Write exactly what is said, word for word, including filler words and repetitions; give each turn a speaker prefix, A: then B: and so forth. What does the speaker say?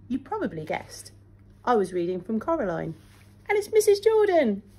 A: you probably guessed. I was reading from Coraline, and it's Missus Jordan.